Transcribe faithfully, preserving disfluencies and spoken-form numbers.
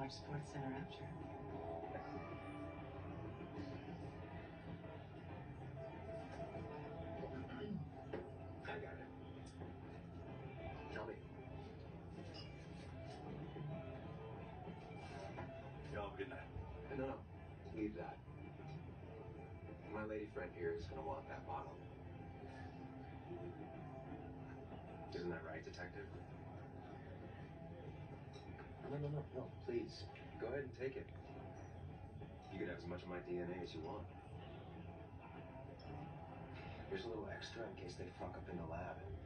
watch Sports Center after. I got it. Tell me. Y'all have a good night. No, no. Leave that. My lady friend here is going to want that bottle. Isn't that right, detective? No, no, no, no, please. Go ahead and take it. You could have as much of my D N A as you want. Here's a little extra in case they fuck up in the lab.